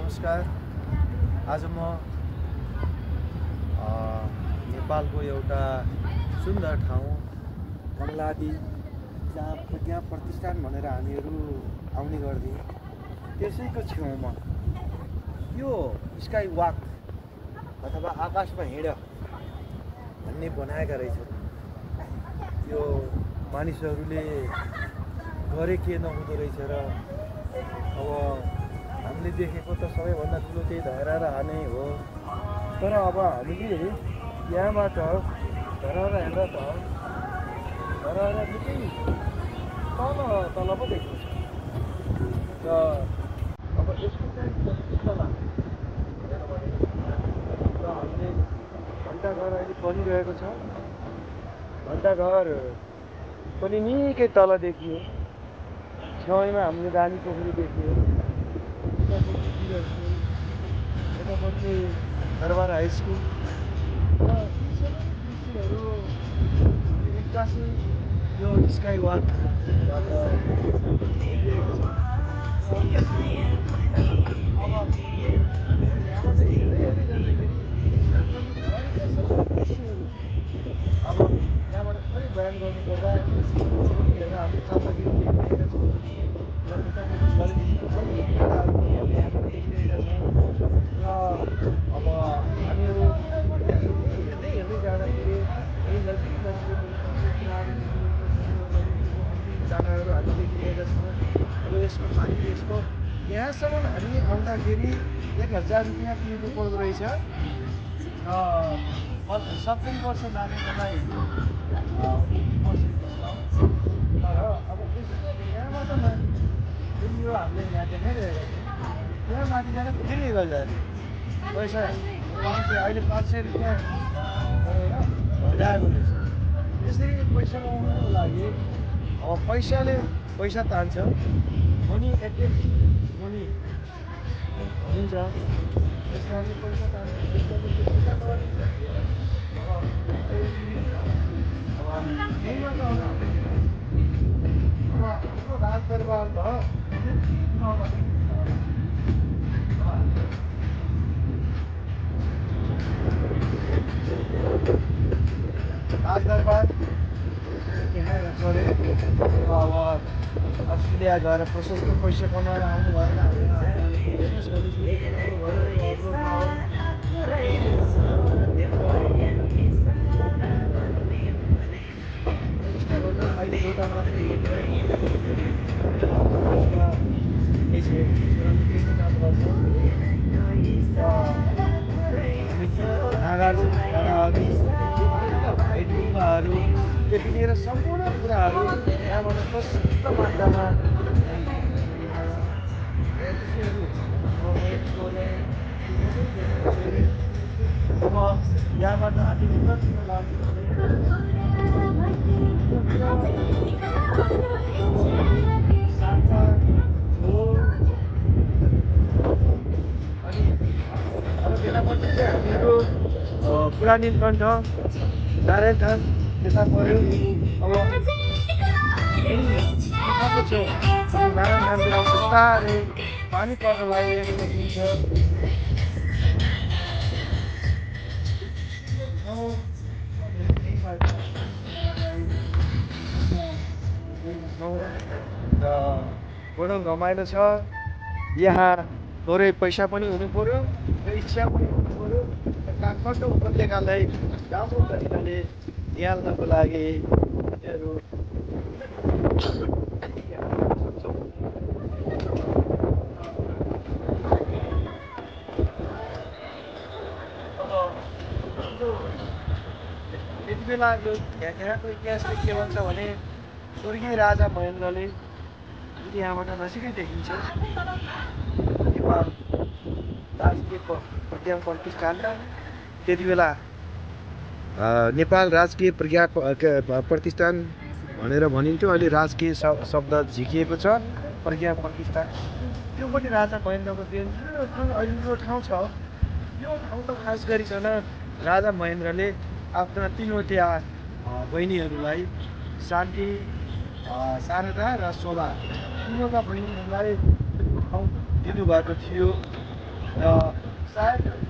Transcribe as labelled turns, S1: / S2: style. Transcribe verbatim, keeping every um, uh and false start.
S1: नमस्कार। आज म नेपालको एउटा सुन्दर ठाउँ कमलादी जहाँ प्रज्ञा प्रतिष्ठान भनेर हामीहरू आउने गर्थ्यौँ त्यसैको छेउमा यो स्काई वाक अथवा आकाशमा हिँड भन्ने बनाएका रहेछन्। यो मानिसहरूले गरे के नहुँदो रहेछ र अब हामीले देखेको त सबैभन्दा ठुलो त्यही धरारा हाने हो। तर अब हामीले यहाँबाट धरारा हेर्दा त धरारा निकै तल तल पो देख्छ र अब यसको चाहिँ प्रतिष्ठा र हामीले घन्टाघर अहिले बनिरहेको छ। घन्टाघर पनि निकै तल देखियो। छेउमा हामीले रानी पोखरी देखियो। यता बन्ने दरबार हाई स्कुल र दृश्यहरू एक्कासी यो स्काई वाकबाट देखिएको छ। अब यहाँबाट थोरै बयान गर्नुपर्दा हेरेर हाम्रो चामडागिरी देखिरहेका छौँ र यहाँबाट देखिरहेका छौँ र अब हामीहरू हेर्दै हेर्दै जाँदाखेरि यही नजिक नजिक जग्गाहरू हामी देखिरहेका छौँ। अब यसको पानी यसको यहाँसम्म हामी आउँदाखेरि एक हजार रुपियाँ तिर्नु पर्दो रहेछ र सत्तरी वर्ष नानीहरूलाई तर अब यहाँबाट जुन यो हामीले यहाँ देखाइरहेको छ यहाँ माथि जाँदा फेरि एक हजार पैसा अहिले पाँच सय रुपियाँ गरेर घटाएको रहेछ। यसरी पैसा कमाउनुको लागि अब पैसाले पैसा तान्छ मनी एट्रेक्ट मनी भनिन्छ। त्यस कारणले पैसा तान्छ राजदरबार भयो राजदरबार यहाँ गरे अब अस्ट्रेलिया गएर प्रशस्त पैसा कमाएर आउनु भएन। अहिले एउटा मात्रै नागार्जुनदेखि लिएर सम्पूर्ण कुराहरू यहाँबाट प्रशस्त मात्रामा अब यहाँबाट हामी बेलापट्टि चाहिँ हामीहरू पुरानी कण्ठ नारायण थान त्यता पऱ्यो। अब छेउ नारायण थानतिर बिस्तारै पानी पर्न लागिरहेको देखिन्छ। र बडो रमाइलो छ। यहाँ थोरै पैसा पनि हुनु पर्यो र इच्छा पनि हुनु पर्यो। काठमाडौँ उपत्यकालाई राम्रो तरिकाले निहाल्नको लागि हामीहरू त्यति बेला यो यहाँको इतिहासले के भन्छ भने स्वर्गीय राजा महेन्द्रले यहाँबाट नजिकै देखिन्छ नेपाल राजकीय प्रज्ञा प्रतिष्ठान। त्यति बेला नेपाल राजकीय प्रज्ञा प्रतिष्ठान भनेर भनिन्थ्यो। अहिले राजकीय शब्द झिकिएको छ प्रज्ञा प्रतिष्ठान। त्यो पनि राजा महेन्द्रको देन अहिलेको ठाउँ छ। यो ठाउँ त खास गरिकन राजा महेन्द्रले आफ्ना तिनवटा बहिनीहरूलाई शान्ति शारदा र शोभा तिनवटा बहिनीहरूलाई ठाउँ दिनुभएको थियो राज